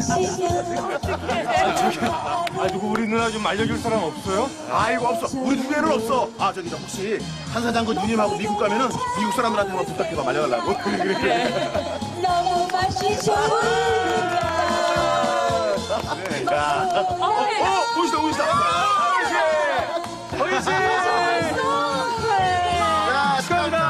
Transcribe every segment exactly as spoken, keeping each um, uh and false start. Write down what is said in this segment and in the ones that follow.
아, 누구 우리 누나 좀 알려줄 사람 없어요? 아이고 없어. 우리 누구에는 없어. 아 저기 저 혹시 한 사장그 누님하고 미국 가면은 미국 사람들한테 한번 부탁해봐 말려달라고. 그래 그래 그래. 너무 맛이 좋으니까. 야. 어, 어, 오시다 오시다. 허희 씨! 야 축하합니다.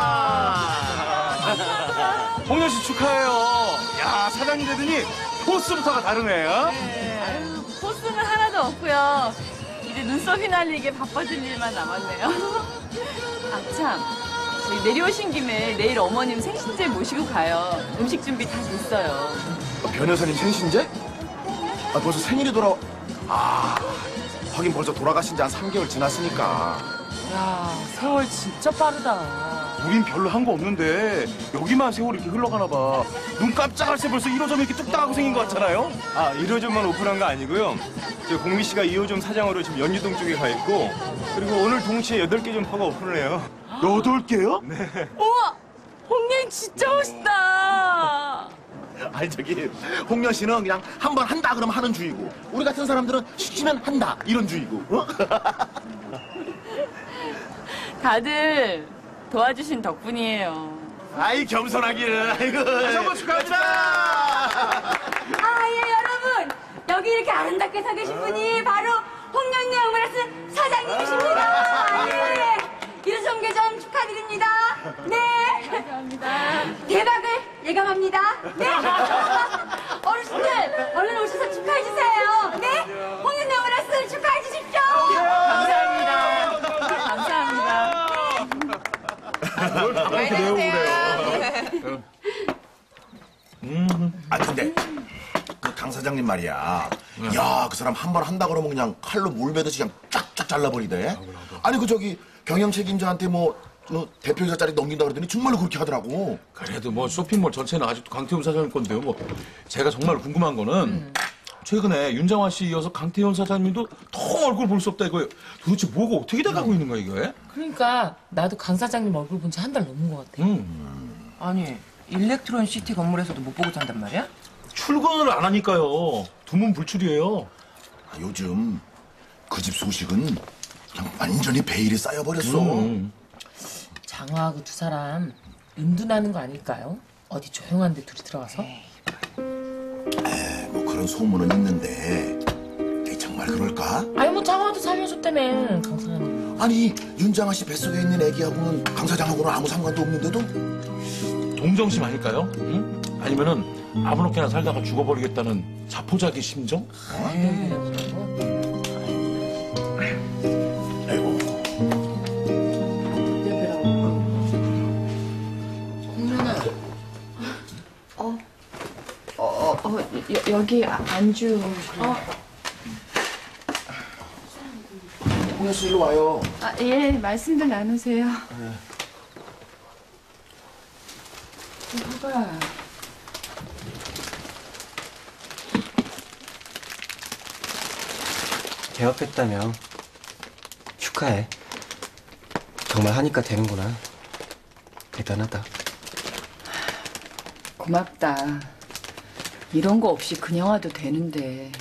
홍현 씨 축하해요. 야, 사장님 되더니 포스부터가 다르네. 어? 아유, 포스는 하나도 없고요. 이제 눈썹 휘날리게 바빠질 일만 남았네요. 아, 참. 저희 내려오신 김에 내일 어머님 생신제 모시고 가요. 음식 준비 다 됐어요. 변 여사님 생신제? 아 벌써 생일이 돌아. 아 하긴 벌써 돌아가신 지 한 삼 개월 지났으니까. 야, 세월 진짜 빠르다. 우린 별로 한 거 없는데 여기만 세월이 이렇게 흘러가나 봐. 눈 깜짝할 새 벌써 일 호점이 이렇게 뚝딱하고 생긴 것 같잖아요? 아, 일 호점만 오픈한 거 아니고요. 저 공미 씨가 이 호점 사장으로 지금 연희동 쪽에 가 있고, 그리고 오늘 동시에 여덟 개 점포가 오픈을 해요. 여덟 개요? 네. 우와! 홍련 진짜 멋있다! 아니 저기 홍련 씨는 그냥 한 번 한다 그러면 하는 주의고 우리 같은 사람들은 시키면 한다 이런 주의고. 어? 다들 도와주신 덕분이에요. 아이 겸손하기는. 아이고. 다시 한번 축하합니다. 아, 예, 여러분. 여기 이렇게 아름답게 서 계신 분이 바로 홍련네 오므라이스 사장님이십니다. 예. 유성계점 축하드립니다. 네. 감사합니다. 대박을 예감합니다. 네. 어르신들, 얼른 오셔서 축하해주세요. 네. 홍련네 오므라이스 축하해주십시오. 감사합니다. 감사합니다. 뭘 가만히 내고 그래요. 음. 아 근데 그 강 사장님 말이야. 야 그 사람 한 번 한다 그러면 그냥 칼로 물 베듯이 그냥 쫙쫙 잘라버리대. 아니 그 저기 경영 책임자한테 뭐, 뭐 대표이사짜리 넘긴다 그러더니 정말로 그렇게 하더라고. 그래도 뭐 쇼핑몰 전체는 아직도 강태훈 사장님 건데요. 뭐 제가 정말 궁금한 거는 음. 최근에 윤장화 씨 이어서 강태훈 사장님도 통 얼굴 볼 수 없다 이거예요. 도대체 뭐가 어떻게 돼가고 있는 거야 이거에? 그러니까 나도 강 사장님 얼굴 본 지 한 달 넘은 것 같아. 음. 아니, 일렉트론 시티 건물에서도 못 보고 산단 말이야? 출근을 안 하니까요. 두문불출이에요. 아, 요즘 그 집 소식은 그냥 완전히 베일이 쌓여버렸어. 음. 장화하고 두 사람 은둔하는 거 아닐까요? 어디 조용한 데 둘이 들어가서? 에, 뭐 그런 소문은 있는데 에이, 정말 그럴까? 아니 뭐 장화도 살려줬다며 강 사장님. 아니 윤장아 씨 뱃속에 있는 애기하고는 강 사장하고는 아무 상관도 없는데도? 동정심 아닐까요? 응? 아니면은 아무렇게나 살다가 죽어버리겠다는 자포자기 심정? 아이고. 홍련아. 어. 어, 어, 어 여, 여기 안주. 어. 홍현 씨 일로 와요. 아, 예, 말씀들 나누세요. 네. 봐봐. 개업했다며. 축하해. 정말 하니까 되는구나. 대단하다. 고맙다. 이런 거 없이 그냥 와도 되는데.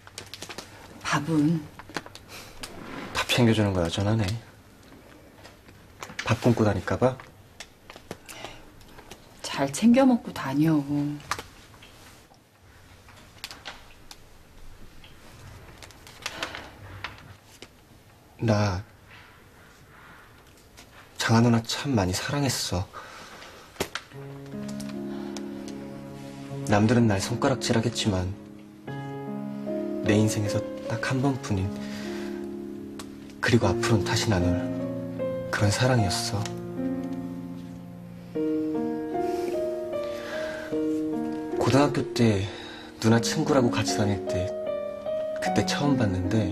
밥은? 밥 챙겨주는 거 여전하네. 밥 굶고 다닐까봐? 잘 챙겨 먹고 다녀. 나 장하 누나 참 많이 사랑했어. 남들은 날 손가락질하겠지만 내 인생에서 딱 한 번뿐인, 그리고 앞으로는 다시 나눌 그런 사랑이었어. 고등학교 때 누나 친구라고 같이 다닐 때 그때 처음 봤는데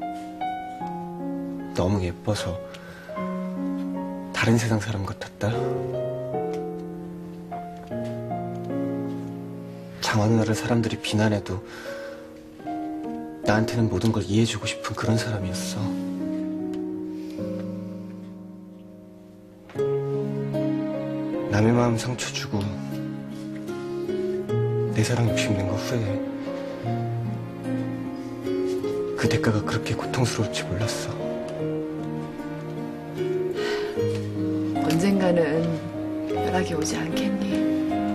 너무 예뻐서 다른 세상 사람 같았다. 장화 누나를 사람들이 비난해도 나한테는 모든 걸 이해해주고 싶은 그런 사람이었어. 남의 마음 상처 주고 내 사랑 욕심낸 거 후회해. 그 대가가 그렇게 고통스러울지 몰랐어. 언젠가는 연락이 오지 않겠니?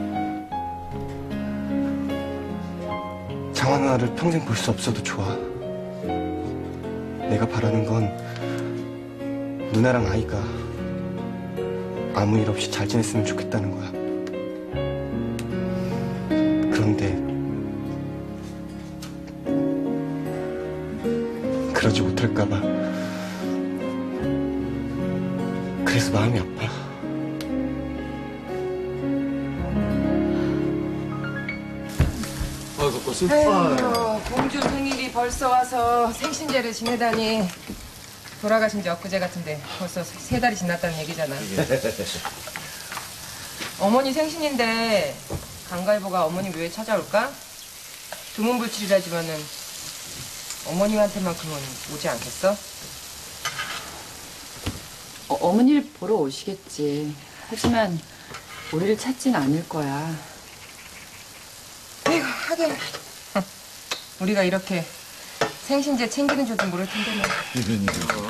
장화 누나를 평생 볼 수 없어도 좋아. 내가 바라는 건 누나랑 아이가 아무 일 없이 잘 지냈으면 좋겠다는 거야. 그런데 그러지 못할까 봐. 그래서 마음이 아파. 아이고, 꽃이? 아이고, 공주 생일이 벌써 와서 생신제를 지내다니. 돌아가신 지 엊그제 같은데 벌써 세 달이 지났다는 얘기잖아. 어머니 생신인데 강갈보가 어머니 묘에 찾아올까? 두문불출이라지만은 어머님한테만큼은 오지 않겠어? 어, 어머니를 보러 오시겠지. 하지만 우리를 찾진 않을 거야. 아이고, 하긴 우리가 이렇게 생신제 챙기는 줄도 모를 텐데 뭐. 이런 거.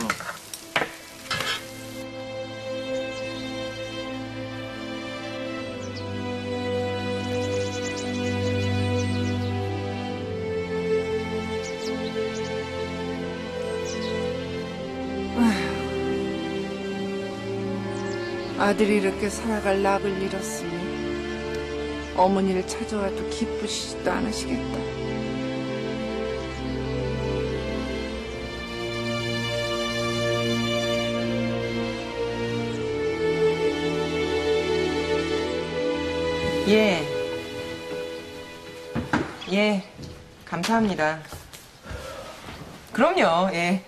아들이 이렇게 살아갈 낙을 잃었으니 어머니를 찾아와도 기쁘시지도 않으시겠다. 예. 예. 감사합니다. 그럼요. 예.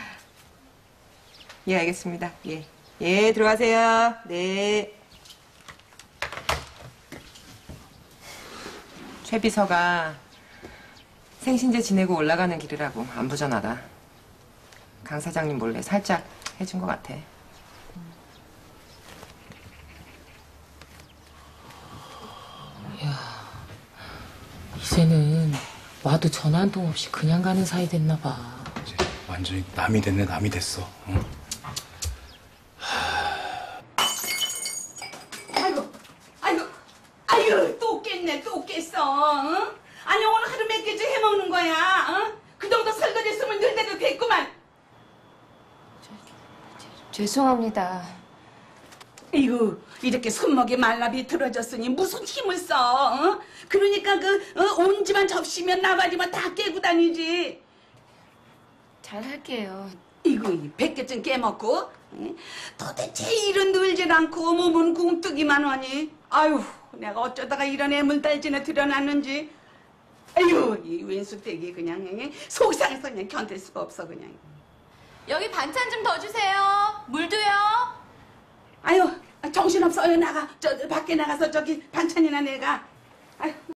예, 알겠습니다. 예. 예, 들어가세요. 네. 최 비서가 생신제 지내고 올라가는 길이라고 안부전하다. 강 사장님 몰래 살짝 해준 것 같아. 이제는 와도 전화 한 통 없이 그냥 가는 사이 됐나 봐. 이제 완전히 남이 됐네, 남이 됐어. 응? 아이고, 아이고, 아이고, 또 깼네, 또 깼어. 응? 아니, 오늘 하루 몇 개째 해먹는 거야. 응? 그 정도 설거지 했으면 늘 때도 됐구만. 죄송합니다. 이거 이렇게 손목에 말라 비틀어졌으니 무슨 힘을 써? 응? 그러니까 그 온 집안 접시면 나발이면 다 깨고 다니지. 잘 할게요. 이거 백 개쯤 깨먹고 응? 도대체 일은 늘질 않고 몸은 굼뜨기만 하니. 아유, 내가 어쩌다가 이런 애물달진에 들여놨는지. 아유, 이 왼수댁이 그냥 응? 속상해서 그냥 견딜 수가 없어 그냥. 여기 반찬 좀 더 주세요. 물도요. 아유, 정신없어. 어여 나가. 저 밖에 나가서 저기 반찬이나 내가.